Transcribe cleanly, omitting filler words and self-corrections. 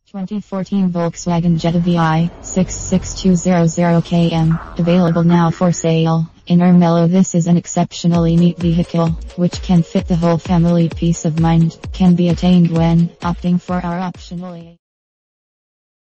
2014 Volkswagen Jetta VI 66200 km, available now for sale. In Ermelo, this is an exceptionally neat vehicle, which can fit the whole family. Peace of mind can be attained when opting for our optional